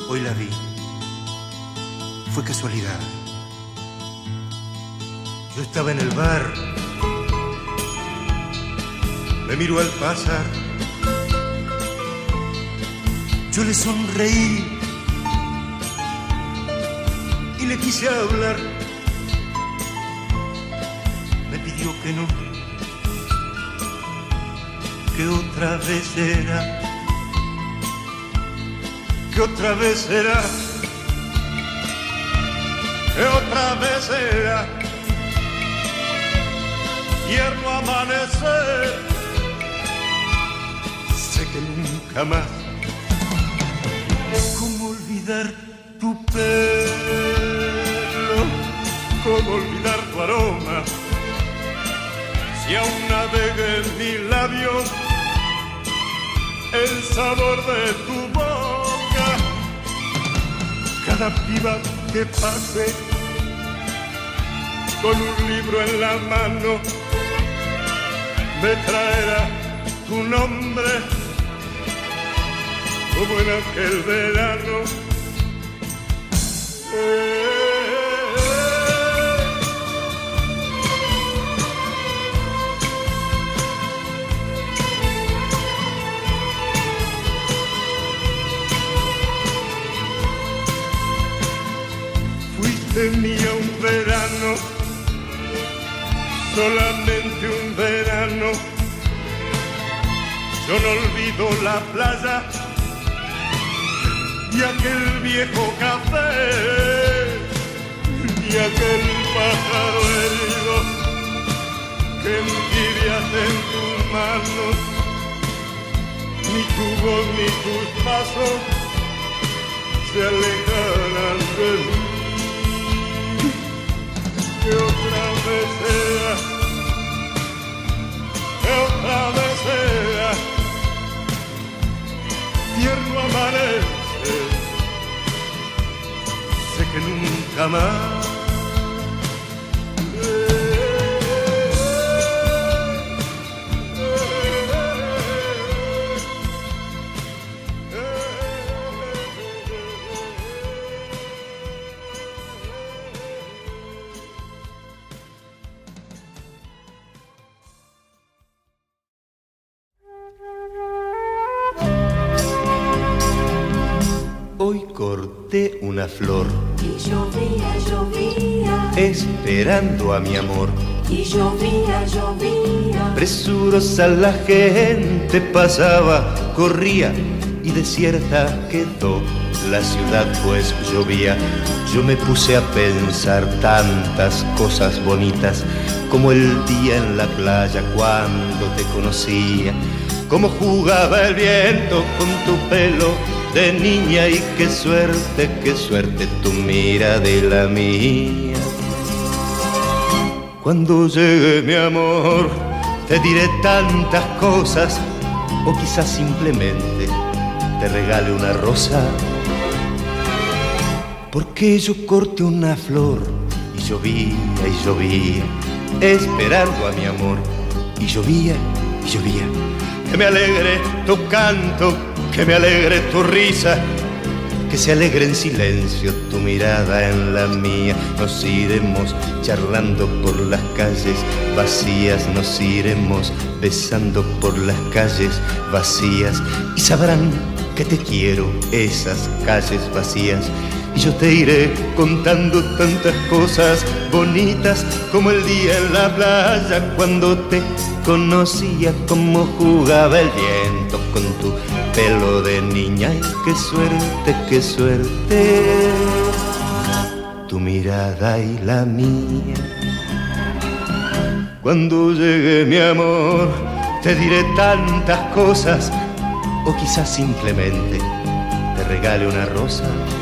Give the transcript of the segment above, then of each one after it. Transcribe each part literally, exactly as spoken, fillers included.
Hoy la vi. Fue casualidad. Yo estaba en el bar. Me miró al pasar. Yo le sonreí y le quise hablar. Me pidió que no, que otra vez era, que otra vez era, que otra vez era. Tierno amanecer, sé que nunca más. ¿Cómo olvidar tu pelo? ¿Cómo olvidar tu aroma? Si aún navega en mis labios el sabor de tu boca. Cada piba que pase con un libro en la mano me traerá tu nombre, como en aquel verano. Eh, Fuiste mía un verano, solamente un verano. Yo no olvido la playa y aquel viejo café y aquel pájaro herido que envidiaste en tus manos. Ni tu voz ni tus pasos se alejarán de mí. Que otra vez sea, que otra vez sea, tierno amanece, sé que nunca más. Hoy corté una flor y llovía, llovía, esperando a mi amor. y llovía, llovía. Presurosa la gente pasaba, corría y desierta quedó la ciudad pues llovía. Yo me puse a pensar tantas cosas bonitas, como el día en la playa cuando te conocía, cómo jugaba el viento con tu pelo de niña y qué suerte, qué suerte tu mirada de la mía. Cuando llegue mi amor te diré tantas cosas, o quizás simplemente te regale una rosa, porque yo corté una flor y llovía y llovía, esperando a mi amor, y llovía y llovía. Que me alegre tu canto, que me alegre tu risa, que se alegre en silencio tu mirada en la mía. Nos iremos charlando por las calles vacías, nos iremos besando por las calles vacías, y sabrán que te quiero esas calles vacías. Y yo te iré contando tantas cosas bonitas, como el día en la playa cuando te conocía, cómo jugaba el viento con tu pelo de niña. Y qué suerte, qué suerte, tu mirada y la mía. Cuando llegue mi amor te diré tantas cosas, o quizás simplemente te regale una rosa.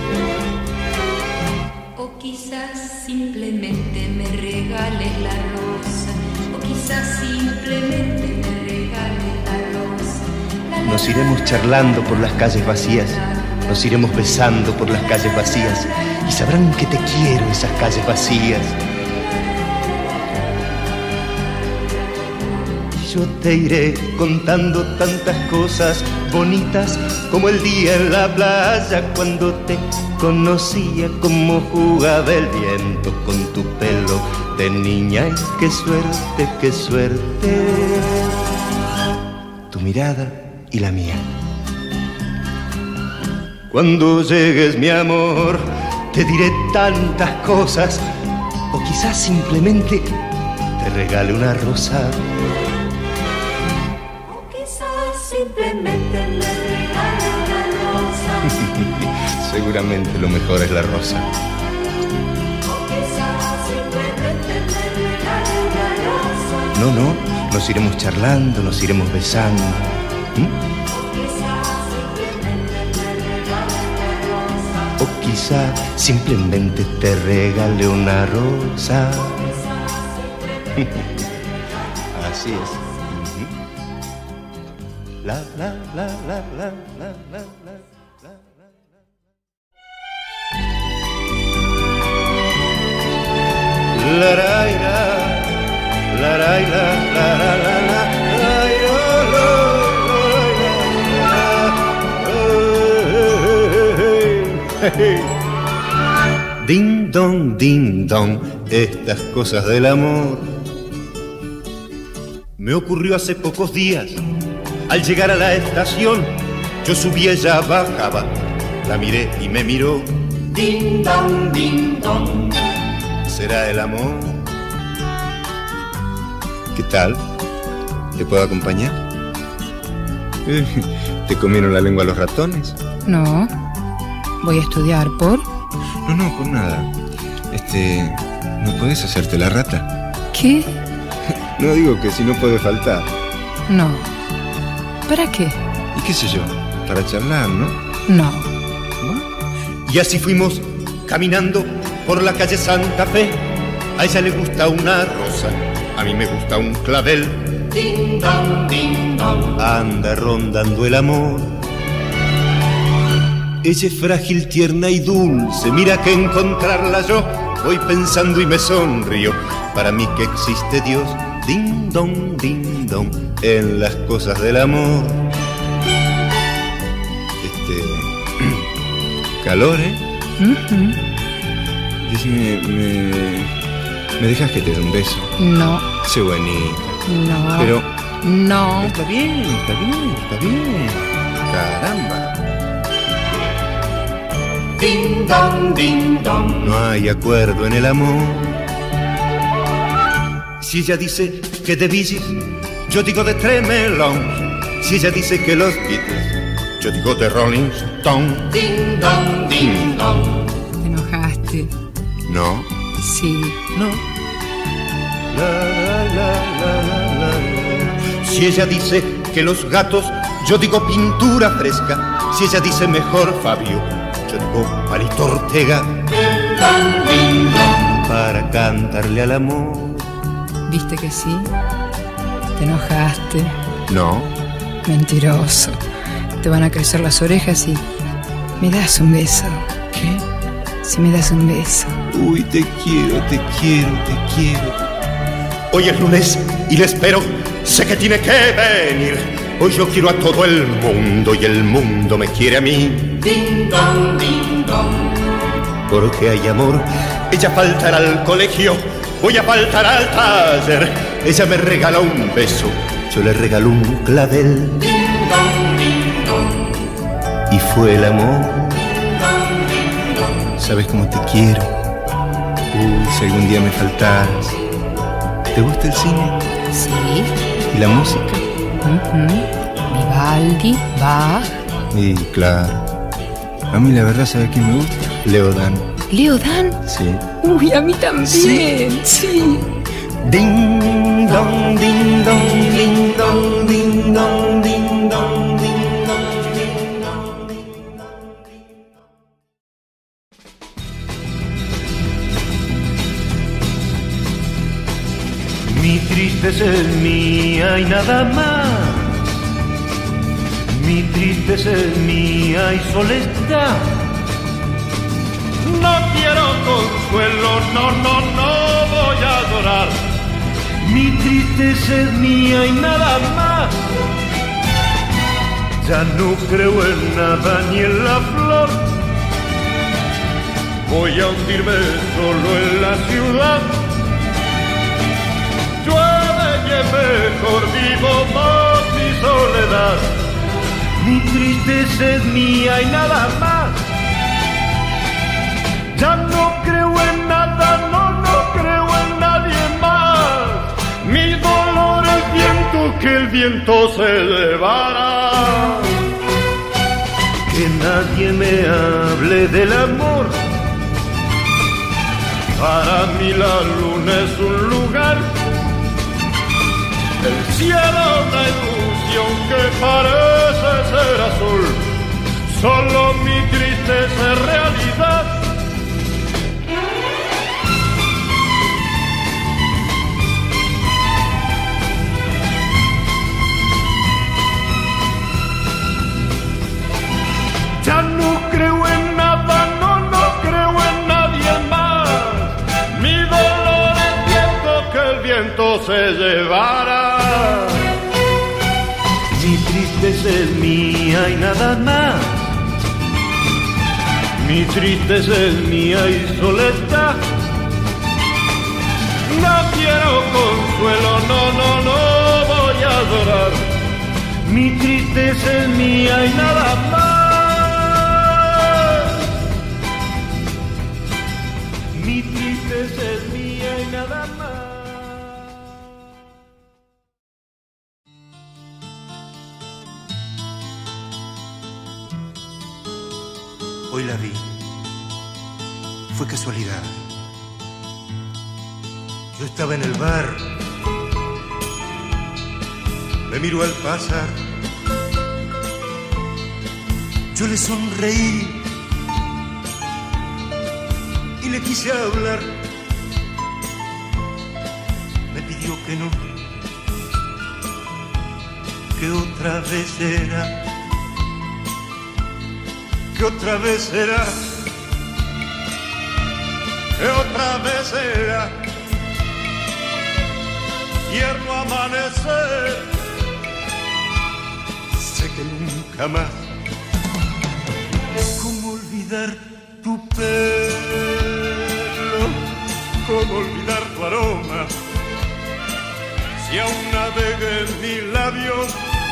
Simplemente me regales la rosa, o quizás simplemente me regales la rosa. La, la, Nos iremos charlando por las calles vacías, nos iremos besando por las calles vacías, y sabrán que te quiero esas calles vacías. Y yo te iré contando tantas cosas bonitas como el día en la playa cuando te conocía, como jugaba el viento con tu pelo de niña. Y qué suerte, qué suerte, tu mirada y la mía. Cuando llegues, mi amor, te diré tantas cosas, o quizás simplemente te regale una rosa. O quizás simplemente me regale una rosa. Seguramente lo mejor es la rosa. O quizás simplemente me regale una rosa. No, no, nos iremos charlando, nos iremos besando. ¿Mm? O quizá simplemente te regale una rosa. Así es. La, la, la, la, la, la, la, la, la, la. La, la, la, la, la, la, la, la, la. Ding dong, ding dong, estas cosas del amor. Me ocurrió hace pocos días. Al llegar a la estación, yo subí, ella bajaba. La miré y me miró. Ding dong, ding dong. ¿Será el amor? ¿Qué tal? ¿Te puedo acompañar? ¿Te comieron la lengua los ratones? No. Voy a estudiar, ¿por? No, no, por nada. Este... ¿no puedes hacerte la rata? ¿Qué? No, digo que si no puede faltar. No. ¿Para qué? ¿Y qué sé yo? Para charlar, ¿no? No. ¿No? Y así fuimos caminando por la calle Santa Fe. A ella le gusta una rosa, a mí me gusta un clavel. Ding dong, ding dong. Anda rondando el amor. Ella es frágil, tierna y dulce, mira que encontrarla yo voy pensando y me sonrío. Para mí que existe Dios, ding dong, ding dong, en las cosas del amor. Este... calor, ¿eh? Uh-huh. Decime, me... ¿me dejas que te dé un beso? No. Sé bonita. No. Pero... no. Está bien, está bien, está bien. Caramba. Ding dong, ding dong. No hay acuerdo en el amor. Si ella dice que de Bee Gees, yo digo de Tremelón. Si ella dice que los Beatles, yo digo de Rolling Stone. Ding dong, ding dong. ¿Te enojaste? No. Sí. No. La, la, la, la, la, la. Si ella dice que los gatos, yo digo pintura fresca. Si ella dice mejor Fabio, yo digo Palito Ortega. Para cantarle al amor. ¿Viste que sí? ¿Te enojaste? No. Mentiroso. Te van a crecer las orejas y... ¿me das un beso? ¿Qué? Si me das un beso. Uy, te quiero, te quiero, te quiero. Hoy es lunes y le espero. Sé que tiene que venir. Hoy yo quiero a todo el mundo y el mundo me quiere a mí. Ding dong, ding dong. Porque hay amor. Ella faltará al colegio, voy a faltar al taller. Ella me regala un beso, yo le regalo un clavel. Ding dong, ding dong. Y fue el amor. Ding dong, ding dong. ¿Sabes cómo te quiero? Uy, si algún día me faltaras. ¿Te gusta el cine? Sí. ¿Y la música? Uh-huh. Vivaldi, Bach. Y claro. A mí la verdad, ¿sabes quién me gusta? Leo Dan. ¿Leo Dan? Sí. Uy, a mí también. Sí. Sí. Ding dong, ding dong, ding dong, ding dong, ding dong, ding dong, ding dong, ding dong. Mi tristeza es mía y nada más. Mi tristeza es mía y soledad. No quiero consuelo, no, no, no voy a llorar. Mi tristeza es mía y nada más. Ya no creo en nada ni en la flor. Voy a hundirme solo en la ciudad. Llueve y es mejor, vivo más mi soledad. Mi tristeza es mía y nada más. Ya no creo en nada, no, no creo en nadie más. Mi dolor es viento, que el viento se llevará. Que nadie me hable del amor. Para mí la luna es un lugar, el cielo una ilusión que parece ser azul. Solo mi tristeza es realidad. Ya no creo en nada, no, no creo en nadie más. Mi dolor es viento, que el viento se llevará. Mi tristeza es mía y nada más. Mi tristeza es mía y soledad. No quiero consuelo, no, no, no voy a llorar. Mi tristeza es mía y nada más. Mi tristeza es mía y nada más. Hoy la vi. Fue casualidad. Yo estaba en el bar. Me miró al pasar. Yo le sonreí y le quise hablar. Me pidió que no, que otra vez será, que otra vez será, que otra vez será. Tierno amanecer, sé que nunca más. ¿Cómo olvidar tu pelo? ¿Cómo olvidar tu aroma? Si aún navega en mis labios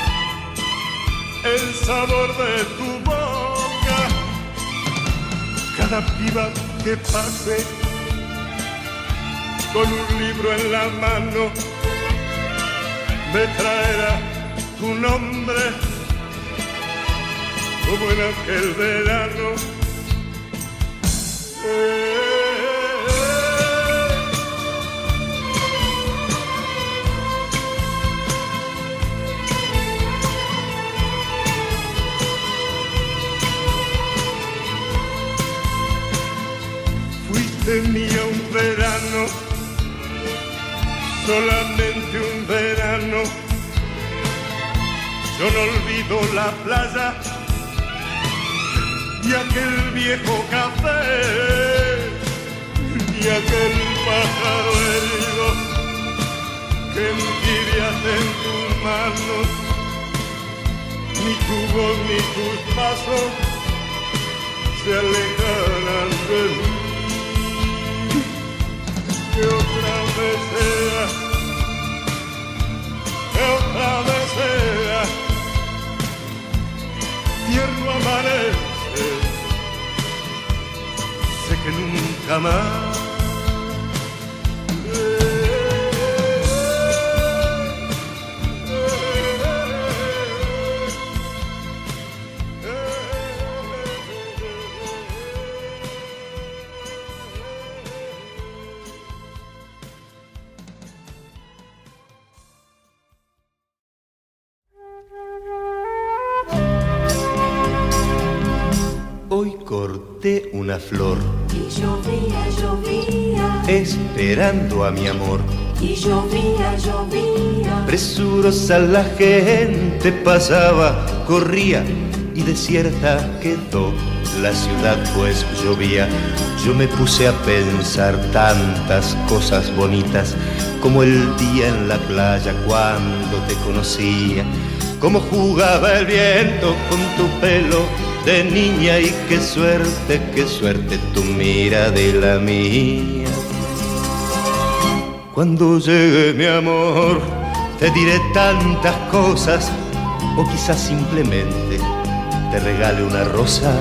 el sabor de tu boca. Cada piba que pase con un libro en la mano me traerá tu nombre, como en aquel verano. Eh, Fuiste mía un verano, solamente un verano. Yo no olvido la playa y aquel viejo café y aquel pájaro herido que envidias en tus manos. Ni tu voz ni tus pasos se alejarán de mí. Que otra vez sea, que otra vez sea, tierno amanece, sé que nunca más. Hoy corté una flor y llovía, llovía, esperando a mi amor. y llovía, llovía, Presurosa la gente pasaba, corría y desierta quedó la ciudad pues llovía. Yo me puse a pensar tantas cosas bonitas, como el día en la playa cuando te conocía, cómo jugaba el viento con tu pelo de niña y qué suerte, qué suerte tu mirada de la mía. Cuando llegue mi amor te diré tantas cosas, o quizás simplemente te regale una rosa,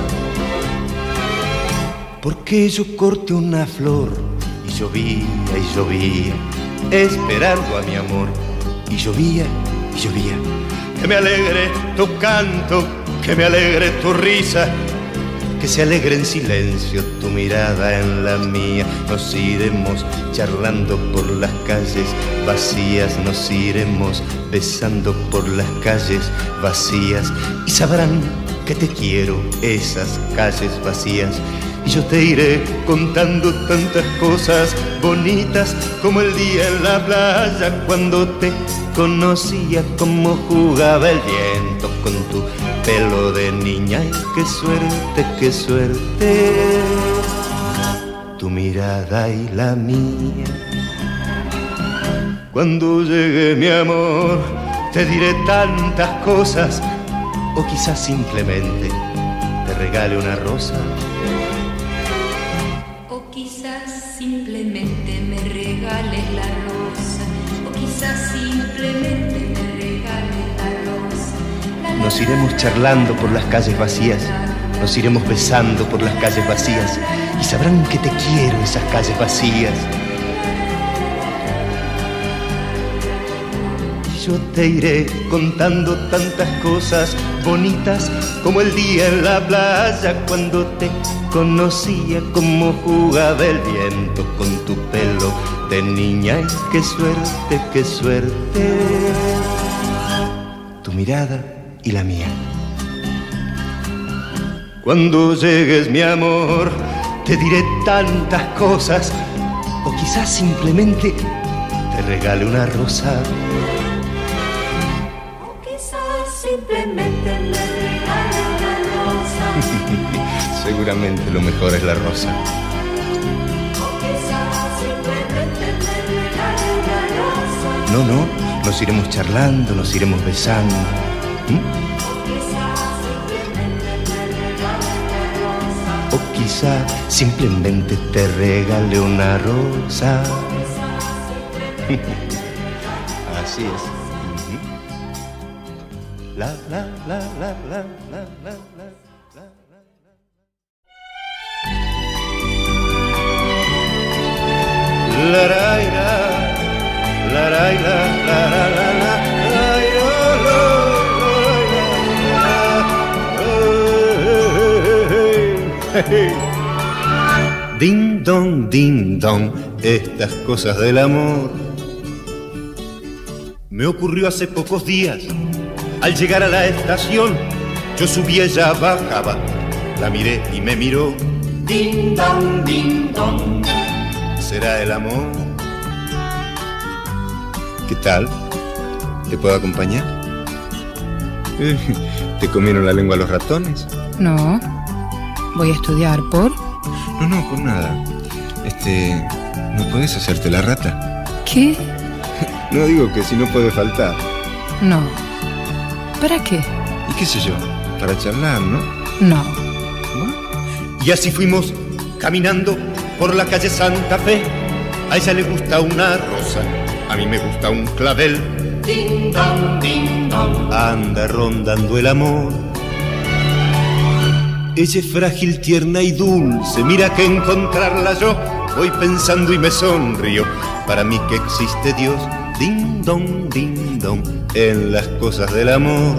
porque yo corté una flor y llovía y llovía, esperando a mi amor, y llovía y llovía. Que me alegre tu canto, que me alegre tu risa, que se alegre en silencio tu mirada en la mía. Nos iremos charlando por las calles vacías, nos iremos besando por las calles vacías, y sabrán que te quiero esas calles vacías. Y yo te iré contando tantas cosas bonitas, como el día en la playa cuando te conocía, cómo jugaba el viento con tu pelo de niña. Y qué suerte, qué suerte, tu mirada y la mía. Cuando llegue mi amor te diré tantas cosas, o quizás simplemente te regale una rosa. Simplemente me regales la rosa, o quizás simplemente me regales la rosa. La, la, nos iremos charlando por las calles vacías, nos iremos besando por las calles vacías, y sabrán que te quiero esas calles vacías. Y yo te iré contando tantas cosas bonitas, como el día en la playa cuando te conocía, cómo jugaba el viento con tu pelo de niña. Y qué suerte, qué suerte, tu mirada y la mía. Cuando llegues mi amor te diré tantas cosas, o quizás simplemente te regale una rosa. O quizás simplemente me regale una rosa. Seguramente lo mejor es la rosa. O quizás simplemente me regale una rosa. No, no, nos iremos charlando, nos iremos besando. ¿Mm? O quizás simplemente me regale una rosa. O quizá simplemente te regale una rosa. Así es. Uh-huh. La, la, la, la, la, la, la, la. La la la la la la la la la. Ding dong, ding dong, estas cosas del amor. Me ocurrió hace pocos días. Al llegar a la estación, yo subía, ella bajaba. La miré y me miró. Ding dong, ding dong. ¿Será el amor? ¿Qué tal? ¿Te puedo acompañar? ¿Te comieron la lengua los ratones? No. Voy a estudiar por... No, no, por nada. Este... ¿No puedes hacerte la rata? ¿Qué? No, digo que si no puede faltar. No. ¿Para qué? ¿Y qué sé yo? Para charlar, ¿no? No. ¿No? Y así fuimos caminando por la calle Santa Fe. A ella le gusta una rosa, a mí me gusta un clavel. Ding dong, ding dong. Anda rondando el amor. Ella es frágil, tierna y dulce. Mira que encontrarla yo voy pensando y me sonrío. Para mí que existe Dios. Ding dong, ding dong, en las cosas del amor.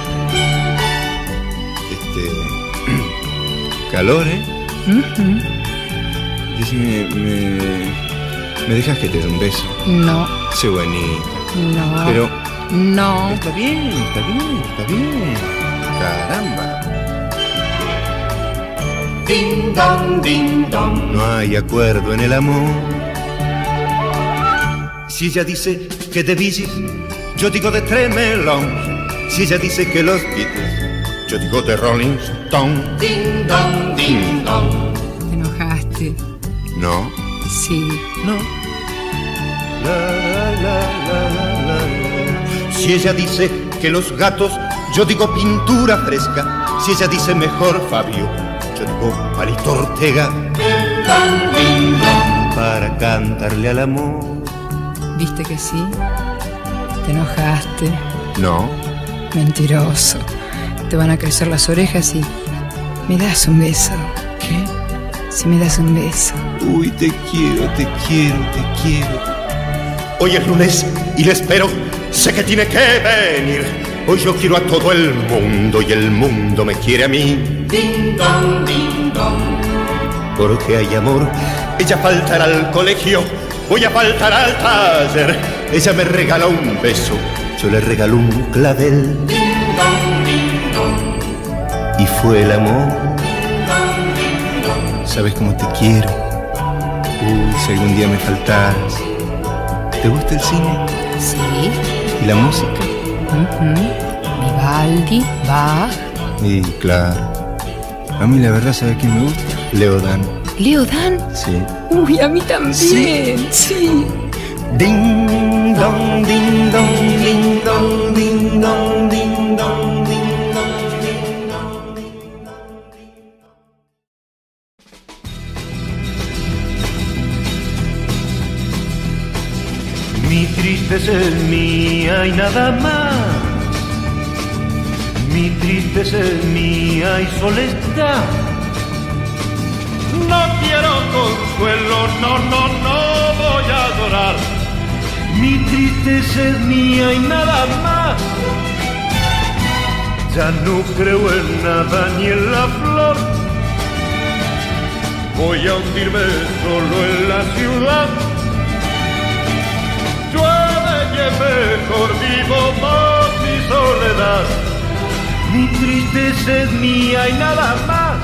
Este... calor, ¿eh? Uh-huh. Decime, me... ¿me dejas que te dé un beso? No. Sé bonita. No. Pero... no. Está bien, está bien, está bien. Caramba. Ding dong, ding dong. No hay acuerdo en el amor. Si ella dice que de Bee Gees, yo digo de Tremelón. Si ella dice que los Beatles, yo digo de Rolling Stone. Ding dong, ding dong. ¿Te enojaste? No, Sí. no. La, la, la, la, la, la. Si ella dice que los gatos, yo digo pintura fresca. Si ella dice mejor Fabio, yo digo Palito Ortega. Ding dong, ding dong. Para cantarle al amor. ¿Viste que sí? ¿Te enojaste? No. Mentiroso. Te van a crecer las orejas y... ¿Me das un beso? ¿Qué? Si me das un beso. Uy, te quiero, te quiero, te quiero. Hoy es lunes y le espero. Sé que tiene que venir. Hoy yo quiero a todo el mundo y el mundo me quiere a mí. Ding dong, ding dong. Porque hay amor. Ella faltará al colegio, voy a faltar al taller. Ella me regala un beso, yo le regalo un clavel. Ding dong, ding dong. Y fue el amor. Ding dong, ding dong. Sabes cómo te quiero. Uy, si algún día me faltaras. ¿Te gusta el cine? Sí. ¿Y la música? Uh-huh. Vivaldi, Bach. Y claro. A mí la verdad, ¿sabes quién me gusta? Leodan. ¿Leodan? Sí. Uy, a mí también. Sí. Sí. Ding dong, ding dong, ding dong, ding dong, ding dong, ding dong, ding dong, ding dong. Mi tristeza es mía y nada más. Mi tristeza es mía y solo está. No quiero consuelo, no, no, no voy a llorar. Mi tristeza es mía y nada más. Ya no creo en nada ni en la flor. Voy a hundirme solo en la ciudad. Llueve y es mejor vivo más mi soledad. Mi tristeza es mía y nada más.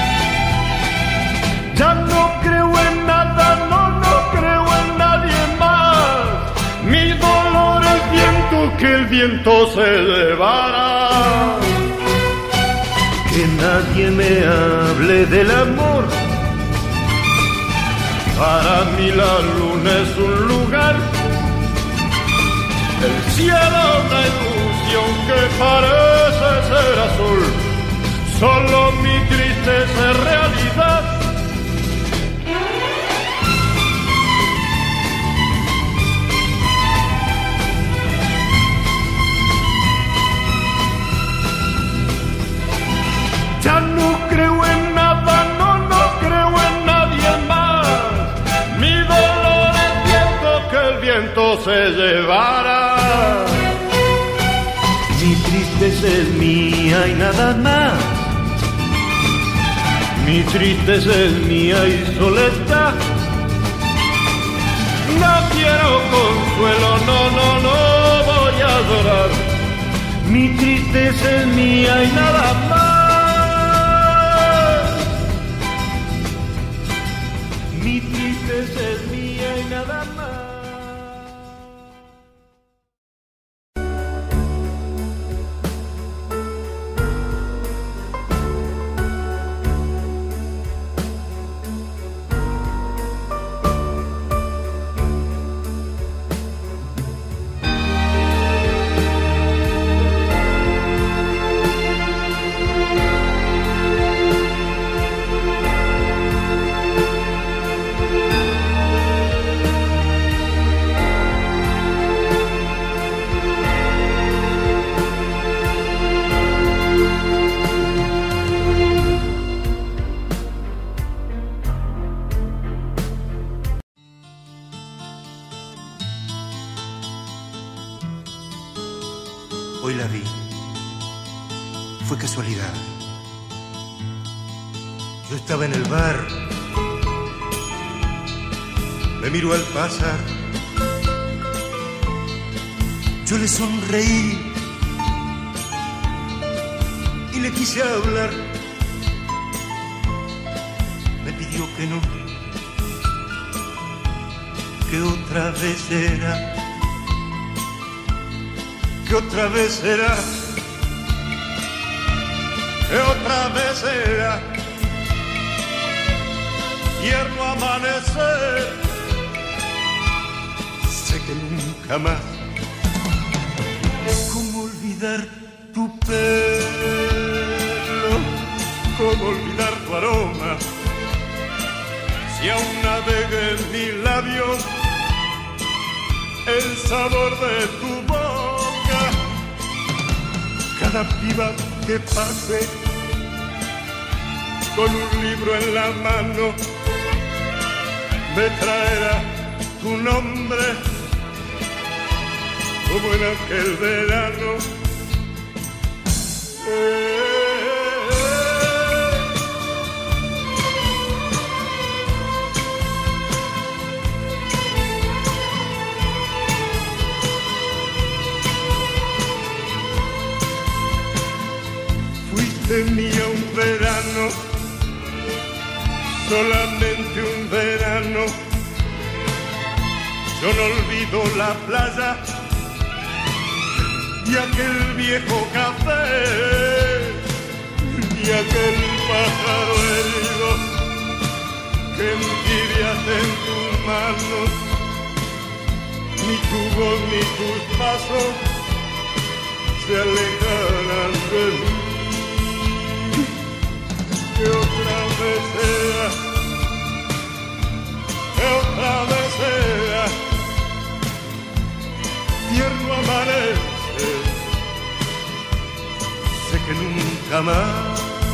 Ya no creo en nada, no, no creo en nadie más. Mi dolor es viento, que el viento se llevará. Que nadie me hable del amor. Para mí la luna es un lugar. El cielo una ilusión que parece ser azul. Solo mi tristeza es realidad. Ya no creo en nada, no, no creo en nadie más. Mi dolor es viento, que el viento se llevará. Mi tristeza es mía y nada más. Mi tristeza es mía y soledad. No quiero consuelo, no, no, no voy a llorar. Mi tristeza es mía y nada más. Mi tristeza es mía y nada más. Hoy la vi. Fue casualidad. Yo estaba en el bar. Me miró al pasar. Yo le sonreí y le quise hablar. Me pidió que no, que otra vez era. Que otra vez será. que otra vez sea tierno amanecer. Sé que nunca más. ¿Cómo olvidar tu pelo? ¿Cómo olvidar tu aroma? Si aún navega en mis labios el sabor de tu boca. Cada piba que pase con un libro en la mano me traerá tu nombre como en aquel verano. Eh, Tenía un verano, solamente un verano. Yo no olvido la playa y aquel viejo café y aquel pájaro herido que envidiaste en tus manos. Ni tu voz ni tus pasos se alejarán de mí. Que otra vez sea, que otra vez sea tierno amanece. Sé que nunca más.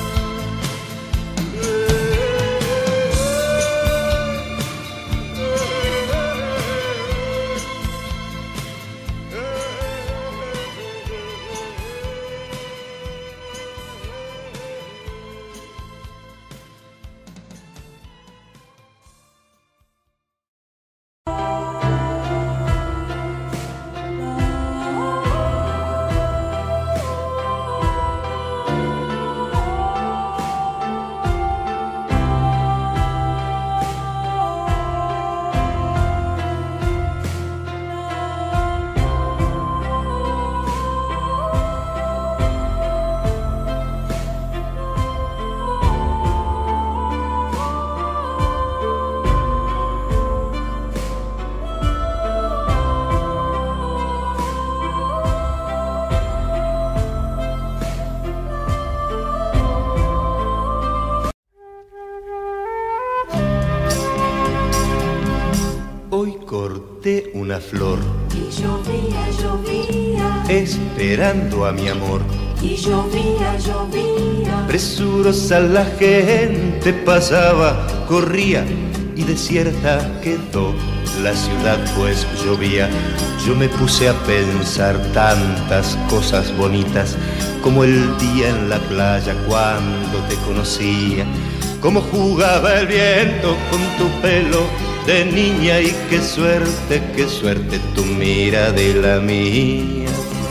Corté una flor y llovía, llovía, esperando a mi amor. Y llovía, llovía, Presurosa la gente pasaba, corría y desierta quedó la ciudad pues llovía. Yo me puse a pensar tantas cosas bonitas, como el día en la playa cuando te conocía, cómo jugaba el viento con tu pelo de niña y qué suerte, qué suerte tu mira de la mía.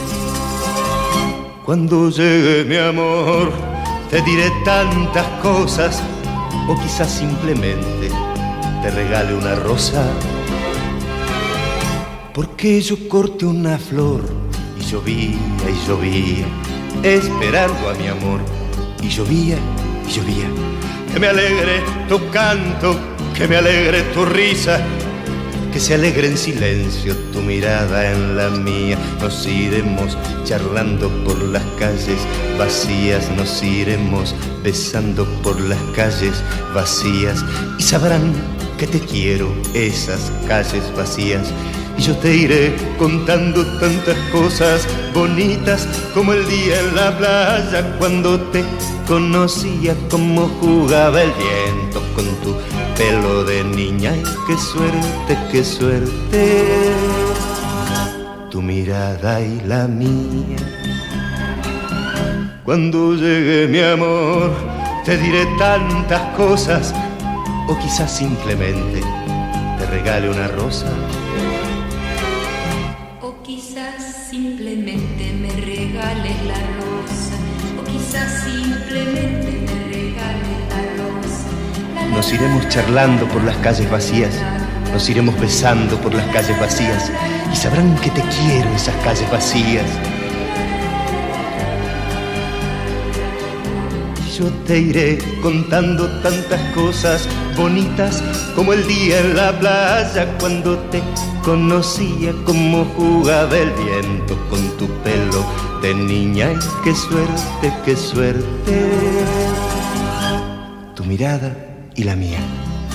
Cuando llegue mi amor te diré tantas cosas, o quizás simplemente te regale una rosa, porque yo corté una flor y llovía y llovía, esperando a mi amor, y llovía y llovía. Que me alegre tu canto, que me alegre tu risa, que se alegre en silencio tu mirada en la mía. Nos iremos charlando por las calles vacías, nos iremos besando por las calles vacías, y sabrán que te quiero esas calles vacías. Y yo te iré contando tantas cosas bonitas, como el día en la playa cuando te conocía, cómo jugaba el viento con tu pelo de niña. Y qué suerte, qué suerte, tu mirada y la mía. Cuando llegue mi amor te diré tantas cosas, o quizás simplemente te regale una rosa. Simplemente me regales la rosa, o quizás simplemente me regales la rosa. La, la, Nos iremos charlando por las calles vacías, nos iremos besando por las calles vacías, y sabrán que te quiero esas calles vacías. yo te iré contando tantas cosas bonitas como el día en la playa cuando te conocía, como jugaba el viento con tu pelo de niña. Y qué suerte, qué suerte, tu mirada y la mía.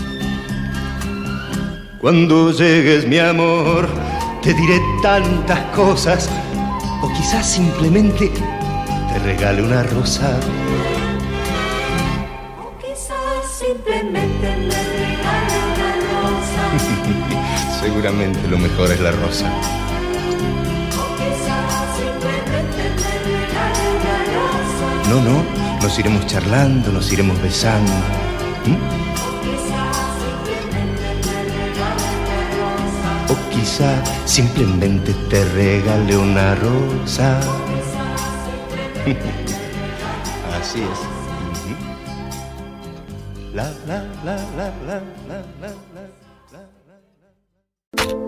Cuando llegues, mi amor, te diré tantas cosas, o quizás simplemente te regale una rosa. O quizás simplemente me regale una rosa. Seguramente lo mejor es la rosa. O quizás simplemente me regale una rosa. No, no, nos iremos charlando, nos iremos besando. ¿Mm? O quizá simplemente te regale una rosa. Así es. La, la, la, la, la, la, la, la, la.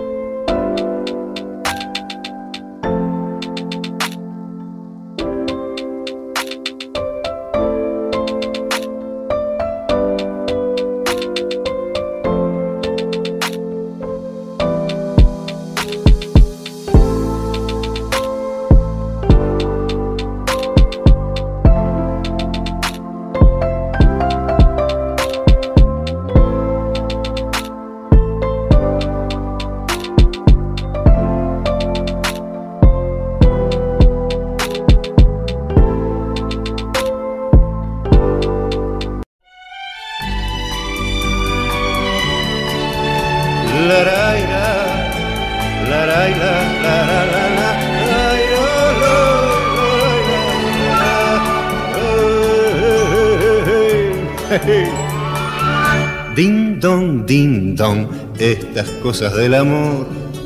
Ding dong, ding dong, estas cosas del amor.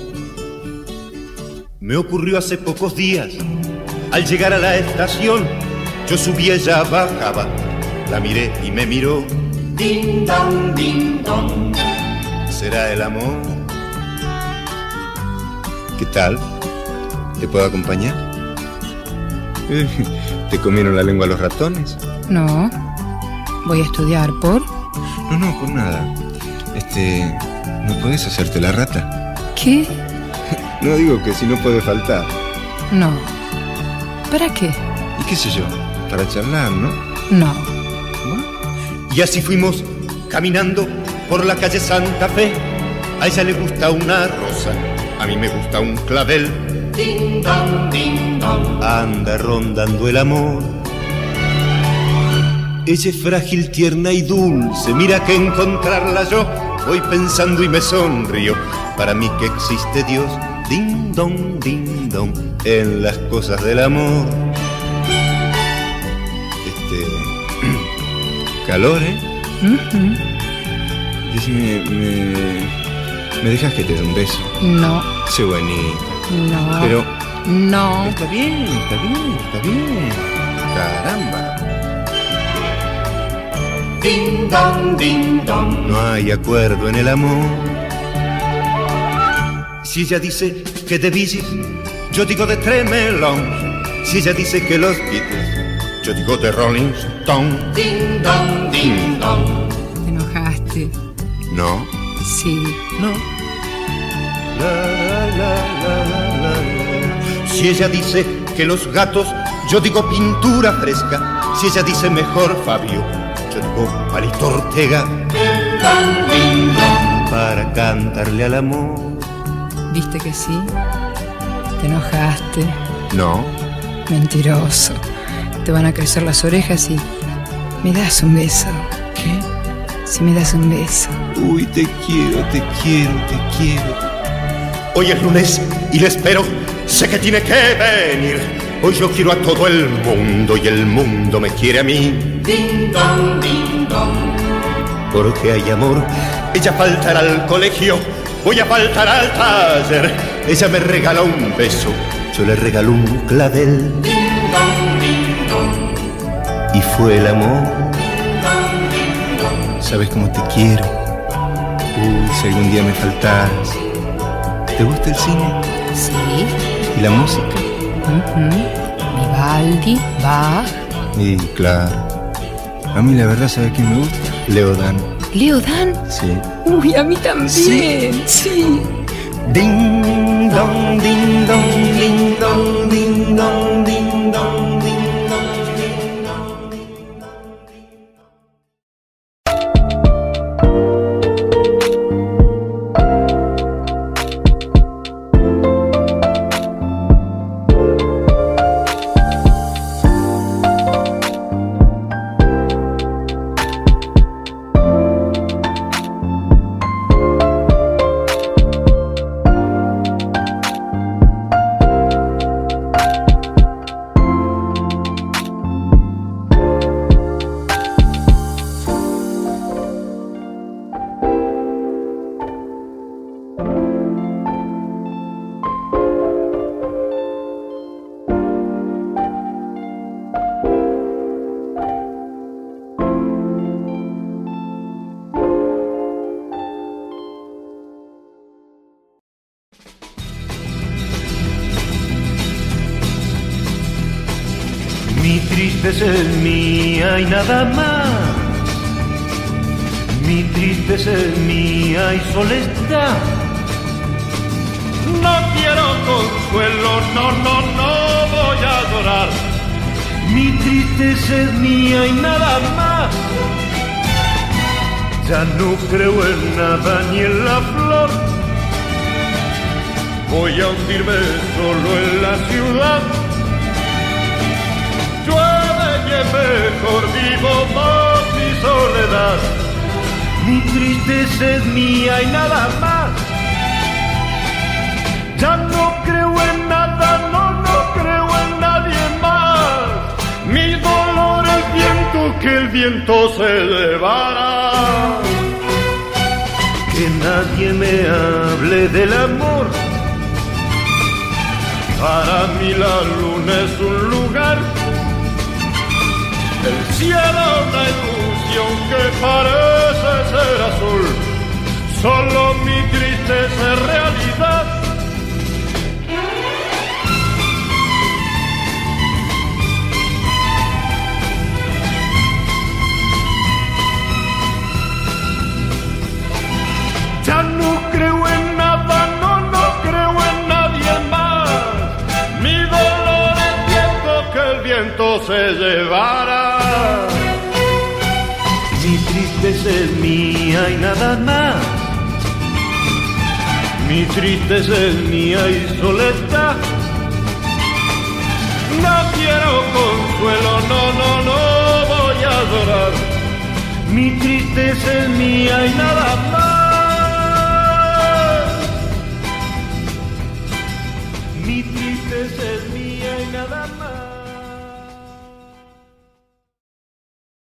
Me ocurrió hace pocos días. Al llegar a la estación, yo subí, ella bajaba. La miré y me miró. Ding dong, ding dong. ¿Será el amor? ¿Qué tal? ¿Te puedo acompañar? ¿Te comieron la lengua los ratones? No. Voy a estudiar por... No, no, por nada. Este... ¿no podés hacerte la rata? ¿Qué? No, digo que si no puede faltar. No. ¿Para qué? ¿Y qué sé yo? Para charlar, ¿no? No. ¿No? Y así fuimos caminando por la calle Santa Fe. A ella le gusta una rosa, a mí me gusta un clavel. Ding dong, ding dong. Anda rondando el amor. Ella es frágil, tierna y dulce. Mira que encontrarla yo voy pensando y me sonrío. Para mí que existe Dios. Ding dong, ding dong, en las cosas del amor. Este... calor, ¿eh? Uh-huh. Decime, me... ¿me dejas que te dé un beso? No. Sé bonita. No. Pero... no. Está bien, está bien, está bien. Caramba. Ding dong, ding dong. No hay acuerdo en el amor. Si ella dice que de Bee Gees, yo digo de Tremelón. Si ella dice que los Beatles, yo digo de Rolling Stone. Ding dong, ding dong. ¿Te enojaste? No. Sí. No. La, la, la, la, la. Si ella dice que los gatos, yo digo pintura fresca. Si ella dice mejor Fabio, yo digo Palito Ortega. Para cantarle al amor. ¿Viste que sí? ¿Te enojaste? No. Mentiroso. Te van a crecer las orejas y... ¿me das un beso? ¿Qué? Si me das un beso. Uy, te quiero, te quiero, te quiero. Hoy es lunes y le espero. Sé que tiene que venir. Hoy yo quiero a todo el mundo y el mundo me quiere a mí. Ding dong, ding dong. Porque hay amor. Ella faltará al colegio, voy a faltar al taller. Ella me regala un beso, yo le regalo un clavel. Ding dong, ding dong. Y fue el amor. ¿Sabes cómo te quiero? Uy, si algún día me faltas. ¿Te gusta el cine? Sí. ¿Y la música? Uh-huh. Vivaldi, Bach. Y claro. A mí la verdad, ¿sabes quién me gusta? Leo Dan. ¿Leo Dan? Sí. Uy, a mí también. Sí. sí. Ding dong, ding dong, ding dong, ding dong, ding dong, ding dong. Mi tristeza es mía y nada más. Mi tristeza es mía y soledad. No quiero consuelo, no, no, no voy a llorar. Mi tristeza es mía y nada más. Ya no creo en nada ni en la flor. Voy a hundirme solo en la ciudad. Llueve y es mejor, vivo más mi soledad. Mi tristeza es mía y nada más. Ya no creo en nada, no, no creo en nadie más. Mi dolor es viento, que el viento se llevará. Que nadie me hable del amor. Para mí la luna es un lugar, el cielo una ilusión que parece ser azul. Solo mi tristeza es realidad. Ya no creo en nada, no, no creo en nadie más. Mi dolor es viento, que el viento se llevará. Mi tristeza es mía y nada más. Mi tristeza es mía y soledad. No quiero consuelo, no, no, no voy a llorar. Mi tristeza es mía y nada más.